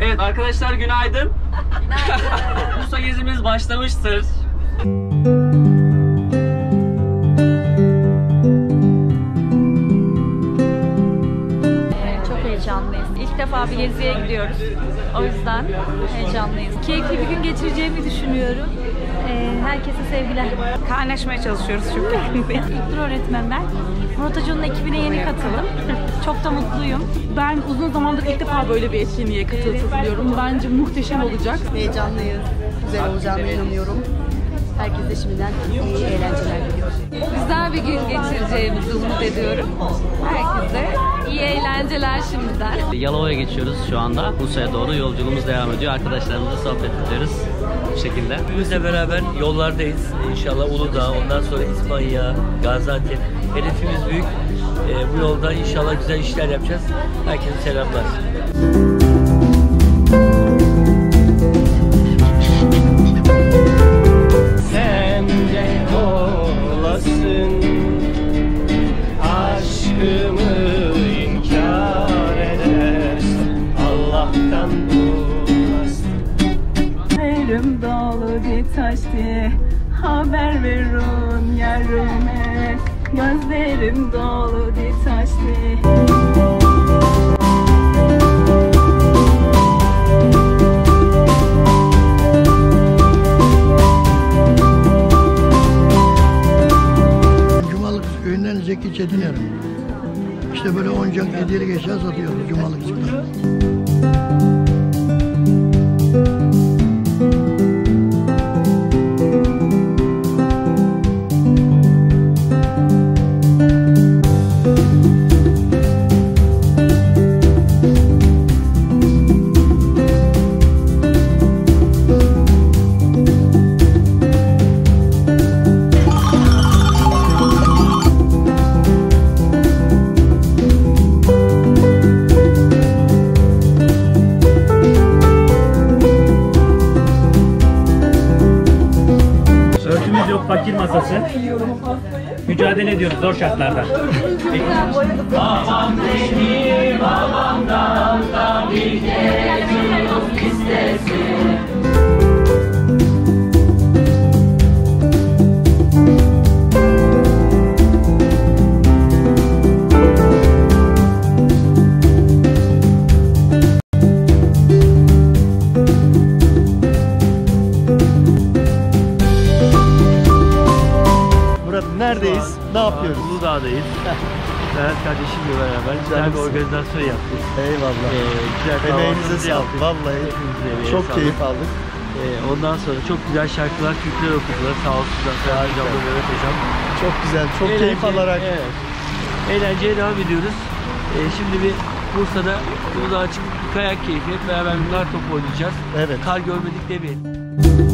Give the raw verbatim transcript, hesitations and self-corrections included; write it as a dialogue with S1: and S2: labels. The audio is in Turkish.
S1: Evet arkadaşlar günaydın. Günaydın. Bursa gezimiz başlamıştır.
S2: Çok heyecanlıyız. İlk defa bir geziye gidiyoruz. O yüzden heyecanlıyız. Keyifli bir gün geçireceğimi düşünüyorum. Herkese sevgiler. Kaynaşmaya çalışıyoruz çünkü. İlknur öğretmen ben. Murat Hoca'nın ekibine yeni katıldım. Çok da mutluyum.
S3: Ben uzun zamandır ilk defa böyle bir etkinliğe katılıyorum. Bence muhteşem olacak.
S4: Heyecanlıyız. Güzel olacağına inanıyorum. Herkese şimdiden iyi eğlenceler diliyorum.
S2: Güzel bir gün geçireceğimizi umut ediyorum. Herkese iyi eğlenceler şimdiden.
S1: Yalova'ya geçiyoruz şu anda. Bursa'ya doğru yolculuğumuz devam ediyor. Arkadaşlarımızla sohbet ediyoruz bu şekilde.
S5: Bizle beraber yollardayız. İnşallah Uludağ, ondan sonra İspanya, Gaziantep. Hedefimiz büyük. Ee, bu yolda inşallah güzel işler yapacağız. Herkese selamlar.
S6: Sen de olasın, aşkımı inkar edersin, Allah'tan bulasın.
S3: Elim dolu bir taştı, haber verin yerime. Gözlerim dolu bir taştı.
S7: Zeki Çetiner'im. İşte böyle oyuncak hediyelik eşya satıyoruz Cumalıkçık'ta.
S8: Fakir masası. Mücadele ediyoruz zor şartlarda.
S6: Babam beni babamdan da bir çok istesin.
S5: Neredeyiz? Ne yapıyoruz? Uludağ'dayız. Berat kardeşimle beraber güzel bir organizasyon yaptık.
S9: Eyvallah.
S5: Ee,
S9: Emeğinize sağlık. Vallahi çok
S5: sağlık.
S9: keyif aldık.
S5: Ee, ondan sonra çok güzel şarkılar, türküler okudular. Sağ olsunlar. Hocam da Mehmet Hocam.
S9: Çok güzel, çok Eğlence, keyif alarak.
S5: Evet. Eğlenceye devam ediyoruz. Ee, şimdi bir Bursa'da Uludağ'a çıkıp bir kayak keyfi. Hep beraber bir kar topu oynayacağız.
S9: Evet.
S5: Kar görmedik demeyin.